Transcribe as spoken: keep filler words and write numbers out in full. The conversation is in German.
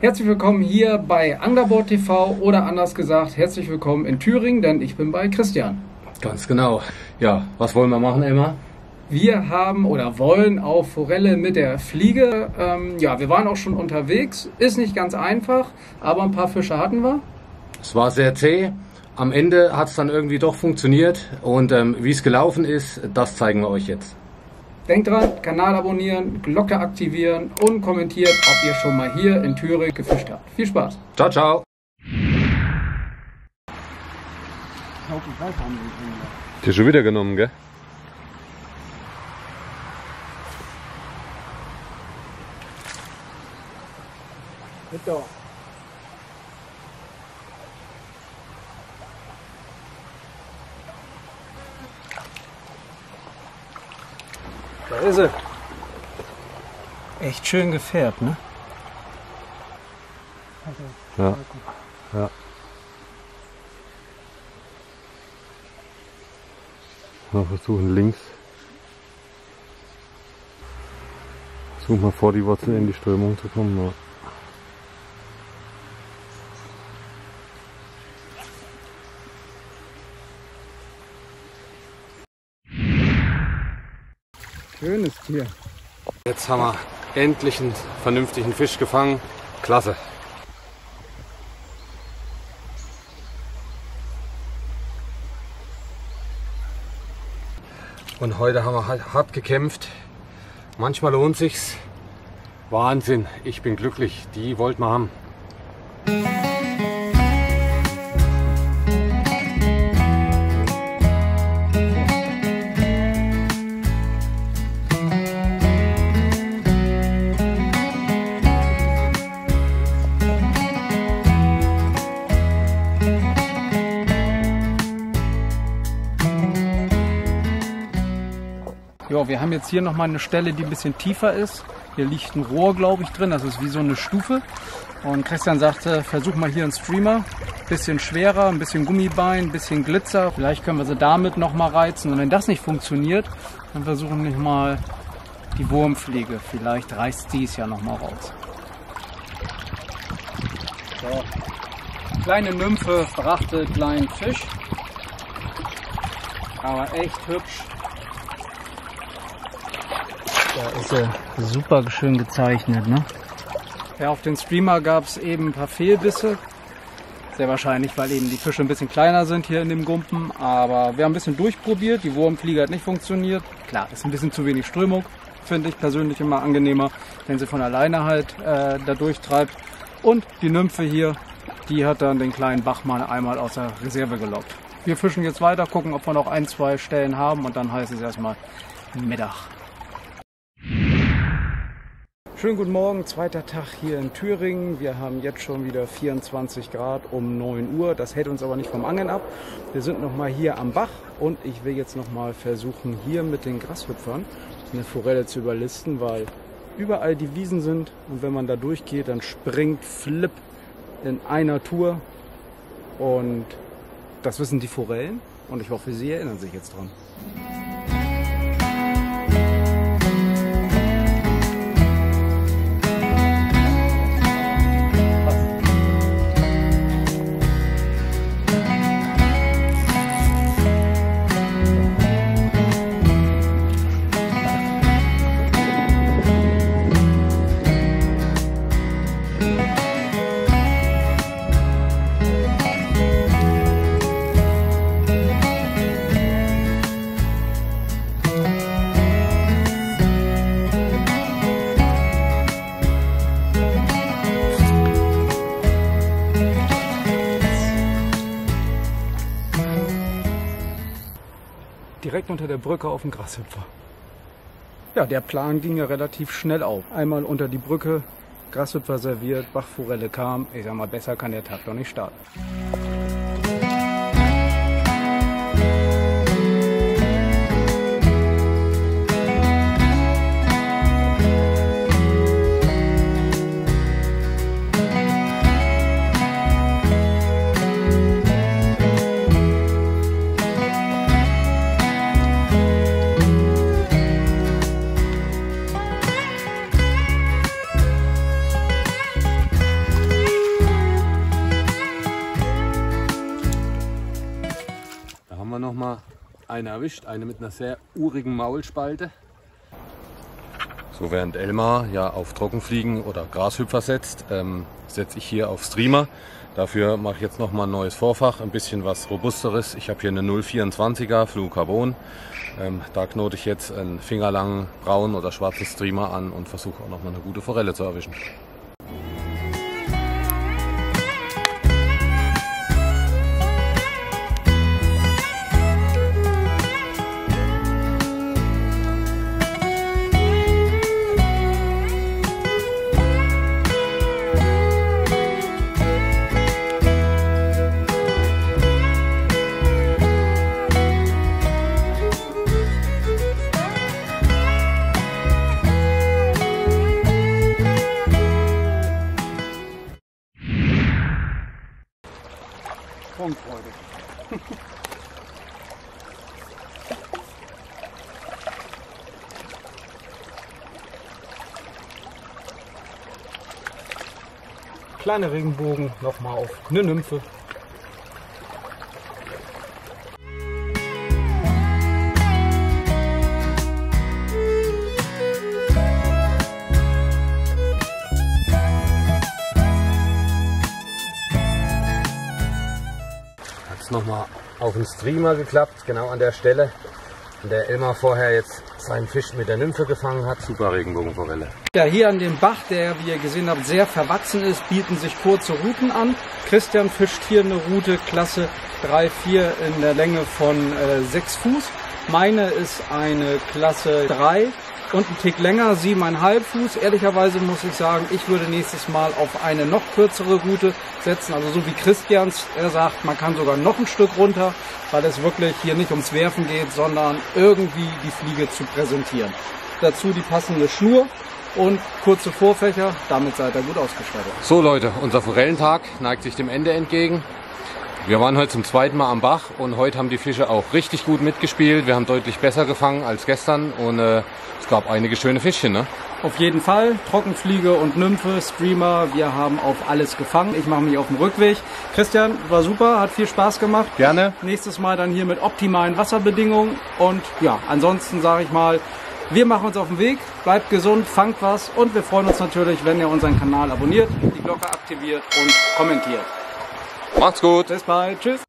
Herzlich willkommen hier bei Anglerboard T V oder anders gesagt, herzlich willkommen in Thüringen, denn ich bin bei Christian. Ganz genau. Ja, was wollen wir machen, Emma? Wir haben oder wollen auf Forelle mit der Fliege. Ähm, ja, wir waren auch schon unterwegs. Ist nicht ganz einfach, aber ein paar Fische hatten wir. Es war sehr zäh. Am Ende hat es dann irgendwie doch funktioniert. Und ähm, wie es gelaufen ist, das zeigen wir euch jetzt. Denkt dran, Kanal abonnieren, Glocke aktivieren und kommentiert, ob ihr schon mal hier in Thüringen gefischt habt. Viel Spaß. Ciao, ciao. Dir schon wieder genommen, gell? Bitte. Da ist sie. Echt schön gefärbt, ne? Ja. Ja. Mal versuchen links. Versuchen mal vor die Wurzeln in die Strömung zu kommen. Ja. Schönes Tier. Jetzt haben wir endlich einen vernünftigen Fisch gefangen. Klasse. Und heute haben wir halt hart gekämpft. Manchmal lohnt sich's. Wahnsinn, ich bin glücklich. Die wollten wir haben. Jo, wir haben jetzt hier nochmal eine Stelle, die ein bisschen tiefer ist. Hier liegt ein Rohr, glaube ich, drin. Das ist wie so eine Stufe. Und Christian sagte, versuch mal hier einen Streamer. Bisschen schwerer, ein bisschen Gummibein, ein bisschen Glitzer. Vielleicht können wir sie damit nochmal reizen. Und wenn das nicht funktioniert, dann versuchen wir mal die Wurmfliege. Vielleicht reißt die es ja nochmal raus. So. Kleine Nymphe brachte kleinen Fisch. Aber echt hübsch. Da ist er super schön gezeichnet, ne? Ja, auf den Streamer gab es eben ein paar Fehlbisse. Sehr wahrscheinlich, weil eben die Fische ein bisschen kleiner sind hier in dem Gumpen. Aber wir haben ein bisschen durchprobiert. Die Wurmfliege hat nicht funktioniert. Klar, ist ein bisschen zu wenig Strömung. Finde ich persönlich immer angenehmer, wenn sie von alleine halt äh, da durchtreibt. Und die Nymphe hier, die hat dann den kleinen Bachmann einmal aus der Reserve gelockt. Wir fischen jetzt weiter, gucken, ob wir noch ein, zwei Stellen haben. Und dann heißt es erstmal Mittag. Schönen guten Morgen, zweiter Tag hier in Thüringen. Wir haben jetzt schon wieder vierundzwanzig Grad um neun Uhr. Das hält uns aber nicht vom Angeln ab. Wir sind noch mal hier am Bach und ich will jetzt noch mal versuchen, hier mit den Grashüpfern eine Forelle zu überlisten, weil überall die Wiesen sind und wenn man da durchgeht, dann springt Flip in einer Tour und das wissen die Forellen und ich hoffe, Sie erinnern sich jetzt dran. Direkt unter der Brücke auf den Grashüpfer. Ja, der Plan ging ja relativ schnell auf. Einmal unter die Brücke, Grashüpfer serviert, Bachforelle kam. Ich sag mal, besser kann der Tag doch nicht starten. eine erwischt, eine mit einer sehr urigen Maulspalte. So, während Elmar ja auf Trockenfliegen oder Grashüpfer setzt, ähm, setze ich hier auf Streamer. Dafür mache ich jetzt noch mal ein neues Vorfach, ein bisschen was Robusteres. Ich habe hier eine null vierundzwanziger Fluorocarbon. Ähm, da knote ich jetzt einen fingerlangen braunen oder schwarzen Streamer an und versuche auch noch mal eine gute Forelle zu erwischen. Sprungfreude. Kleine Regenbogen, nochmal auf eine Nymphe. Nochmal auf den Streamer geklappt, genau an der Stelle, an der Elmar vorher jetzt seinen Fisch mit der Nymphe gefangen hat. Super Regenbogenforelle. Ja, hier an dem Bach, der, wie ihr gesehen habt, sehr verwachsen ist, bieten sich kurze Routen an. Christian fischt hier eine Route Klasse drei vier in der Länge von äh, sechs Fuß. Meine ist eine Klasse drei und ein Tick länger, sieben Komma fünf Fuß. Ehrlicherweise muss ich sagen, ich würde nächstes Mal auf eine noch kürzere Route setzen. Also so wie Christians, er sagt, man kann sogar noch ein Stück runter, weil es wirklich hier nicht ums Werfen geht, sondern irgendwie die Fliege zu präsentieren. Dazu die passende Schnur und kurze Vorfächer, damit seid ihr gut ausgestattet. So Leute, unser Forellentag neigt sich dem Ende entgegen. Wir waren heute zum zweiten Mal am Bach und heute haben die Fische auch richtig gut mitgespielt. Wir haben deutlich besser gefangen als gestern und äh, es gab einige schöne Fischchen, ne? Auf jeden Fall, Trockenfliege und Nymphe, Streamer, wir haben auf alles gefangen. Ich mache mich auf den Rückweg. Christian, war super, hat viel Spaß gemacht. Gerne. Nächstes Mal dann hier mit optimalen Wasserbedingungen und ja, ansonsten sage ich mal, wir machen uns auf den Weg, bleibt gesund, fangt was und wir freuen uns natürlich, wenn ihr unseren Kanal abonniert, die Glocke aktiviert und kommentiert. Macht's gut. Bis bald. Tschüss.